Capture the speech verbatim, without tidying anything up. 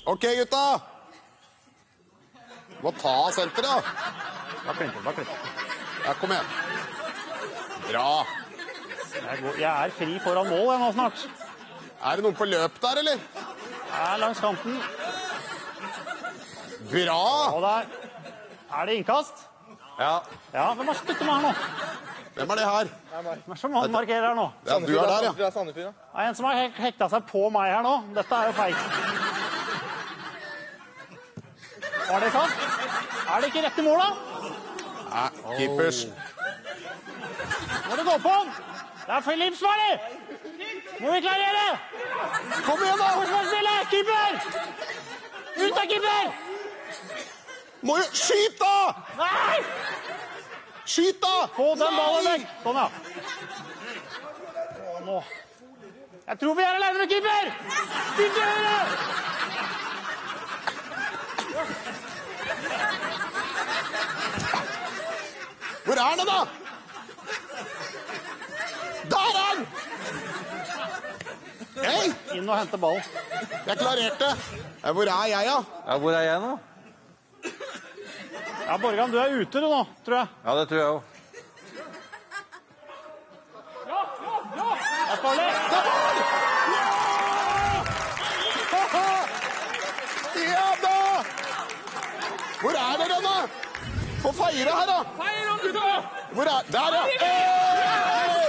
Ok, gutta! Må ta senteret, da. Bare klipp, bare klipp. Ja, kom igjen. Bra. Jeg, går, jeg er fri foran mål jeg nå snart. Er det noen på løp der, eller? Jeg er langs kanten. Bra! Og der er det innkast. Ja. Ja, hvem har støttet meg her nå? Hvem er det her? Hvem er som han markerer her nå? Ja, du er der, ja. Det er Sandefjord, ja. Det er en som har hek hekta seg på meg her nå. Dette er jo feil. Var det kast? Er det ikke rett i mål, da? Nei, keepers. Må det gå på den? Det er for livsfarlig! Må vi klarere! Kom igjen, da! Forsvarsspille! Keeper! Ut av keeper! Må jo... Skyt, da! Nei! Skyt, da! Få den ballen vekk! Sånn, ja. Å, nå. Jeg tror vi er alene med keeper! Vi dør det! Hvor er det, da? Der er han! Hei! Inn og hente ballen. Jeg klarerte. Ja, hvor er jeg, da? Ja, hvor er jeg nå? Ja, Borgan, du er ute du nå, tror jeg. Ja, det tror jeg jo. Det er farlig! Ja da! Hvor er dere, da? Få feire her, da! Feir om gutta! Hvor er... Der, ja! Hey!